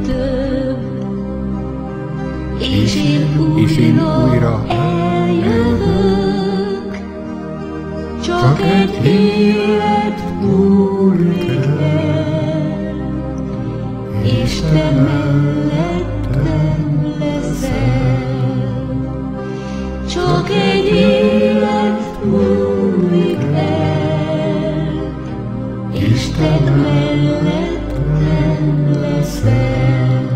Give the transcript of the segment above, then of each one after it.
több, és én újra eljövök. Csak egy élet múlik el, és te mellettem leszel. Csak egy élet múlik el, és te mellettem leszel.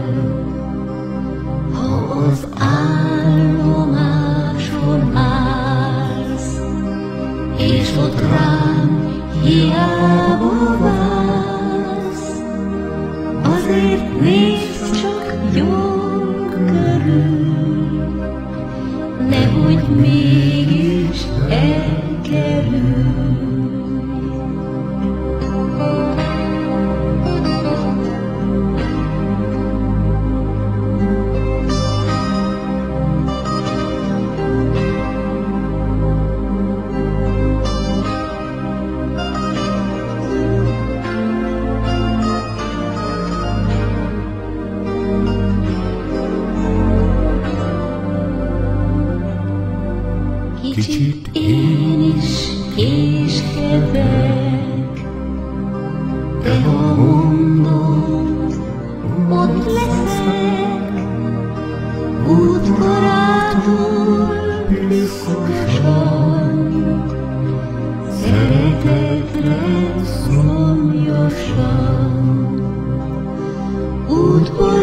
Ha az állomáson állsz, és ott rám hiába vársz, azért nézd csak jól körül, nehogy mégis elkerülj. Kicsit én is késkedek, de ha mondom, ott leszek, útbarátul biztosan, szeretetre szomjasan.